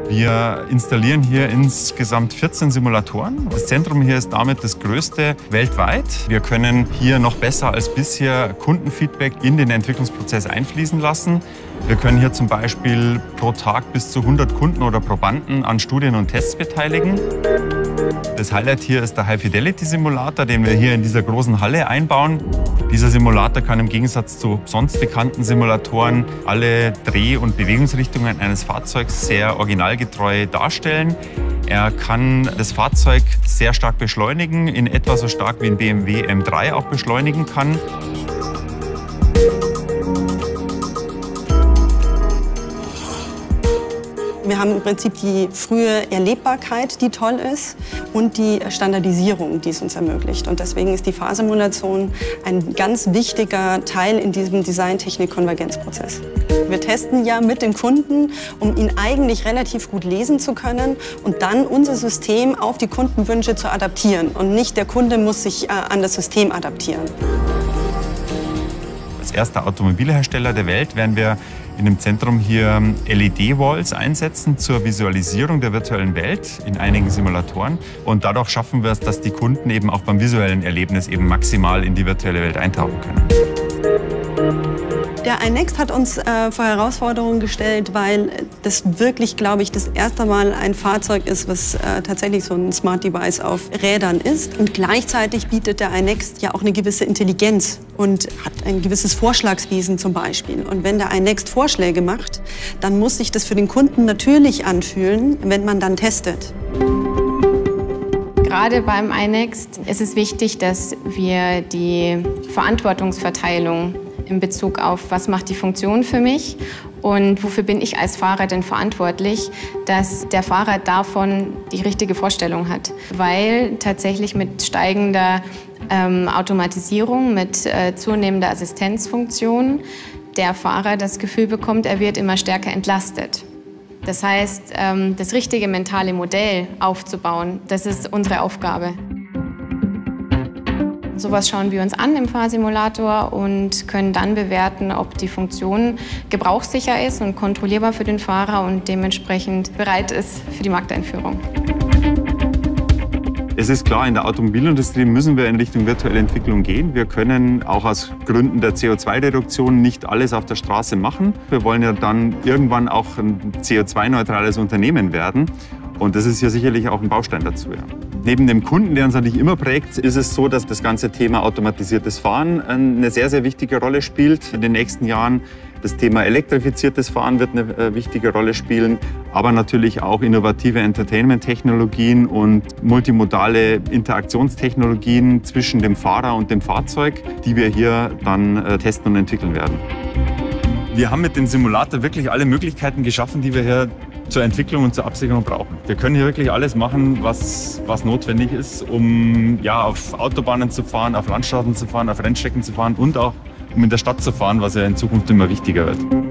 Wir installieren hier insgesamt 14 Simulatoren. Das Zentrum hier ist damit das größte weltweit. Wir können hier noch besser als bisher Kundenfeedback in den Entwicklungsprozess einfließen lassen. Wir können hier zum Beispiel pro Tag bis zu 100 Kunden oder Probanden an Studien und Tests beteiligen. Das Highlight hier ist der High-Fidelity-Simulator, den wir hier in dieser großen Halle einbauen. Dieser Simulator kann im Gegensatz zu sonst bekannten Simulatoren alle Dreh- und Bewegungsrichtungen eines Fahrzeugs sehr originalgetreu darstellen. Er kann das Fahrzeug sehr stark beschleunigen, in etwa so stark wie ein BMW M3 auch beschleunigen kann. Wir haben im Prinzip die frühe Erlebbarkeit, die toll ist, und die Standardisierung, die es uns ermöglicht. Und deswegen ist die Fahrsimulation ein ganz wichtiger Teil in diesem Design-Technik-Konvergenzprozess. Wir testen ja mit den Kunden, um ihn eigentlich relativ gut lesen zu können und dann unser System auf die Kundenwünsche zu adaptieren. Und nicht der Kunde muss sich an das System adaptieren. Als erster Automobilhersteller der Welt werden wir in dem Zentrum hier LED-Walls einsetzen zur Visualisierung der virtuellen Welt in einigen Simulatoren. Und dadurch schaffen wir es, dass die Kunden eben auch beim visuellen Erlebnis eben maximal in die virtuelle Welt eintauchen können. Der iNext hat uns vor Herausforderungen gestellt, weil das wirklich, glaube ich, das erste Mal ein Fahrzeug ist, was tatsächlich so ein Smart Device auf Rädern ist. Und gleichzeitig bietet der iNext ja auch eine gewisse Intelligenz und hat ein gewisses Vorschlagswesen zum Beispiel. Und wenn der iNext Vorschläge macht, dann muss sich das für den Kunden natürlich anfühlen, wenn man dann testet. Gerade beim iNext ist es wichtig, dass wir die Verantwortungsverteilung in Bezug auf, was macht die Funktion für mich und wofür bin ich als Fahrer denn verantwortlich, dass der Fahrer davon die richtige Vorstellung hat. Weil tatsächlich mit steigender Automatisierung, mit zunehmender Assistenzfunktion der Fahrer das Gefühl bekommt, er wird immer stärker entlastet. Das heißt, das richtige mentale Modell aufzubauen, das ist unsere Aufgabe. Sowas schauen wir uns an im Fahrsimulator und können dann bewerten, ob die Funktion gebrauchssicher ist und kontrollierbar für den Fahrer und dementsprechend bereit ist für die Markteinführung. Es ist klar, in der Automobilindustrie müssen wir in Richtung virtuelle Entwicklung gehen. Wir können auch aus Gründen der CO2-Reduktion nicht alles auf der Straße machen. Wir wollen ja dann irgendwann auch ein CO2-neutrales Unternehmen werden. Und das ist ja sicherlich auch ein Baustein dazu. Ja. Neben dem Kunden, der uns natürlich immer prägt, ist es so, dass das ganze Thema automatisiertes Fahren eine sehr, sehr wichtige Rolle spielt in den nächsten Jahren. Das Thema elektrifiziertes Fahren wird eine wichtige Rolle spielen, aber natürlich auch innovative Entertainment-Technologien und multimodale Interaktionstechnologien zwischen dem Fahrer und dem Fahrzeug, die wir hier dann testen und entwickeln werden. Wir haben mit dem Simulator wirklich alle Möglichkeiten geschaffen, die wir hier zur Entwicklung und zur Absicherung brauchen. Wir können hier wirklich alles machen, was notwendig ist, um ja, auf Autobahnen zu fahren, auf Landstraßen zu fahren, auf Rennstrecken zu fahren und auch um in der Stadt zu fahren, was ja in Zukunft immer wichtiger wird.